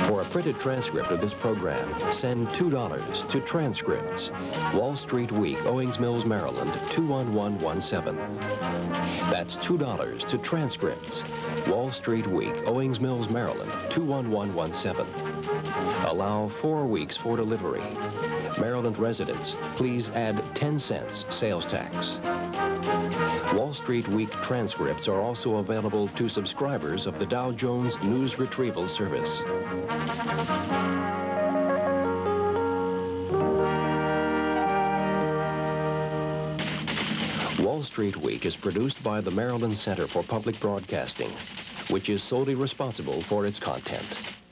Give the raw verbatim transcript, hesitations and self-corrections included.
For a printed transcript of this program, send two dollars to Transcripts, Wall Street Week, Owings Mills, Maryland, two one one one seven. That's two dollars to Transcripts, Wall Street Week, Owings Mills, Maryland, two one one one seven. Allow four weeks for delivery. Maryland residents, please add ten cents sales tax. Wall Street Week transcripts are also available to subscribers of the Dow Jones News Retrieval Service. Wall Street Week is produced by the Maryland Center for Public Broadcasting, which is solely responsible for its content.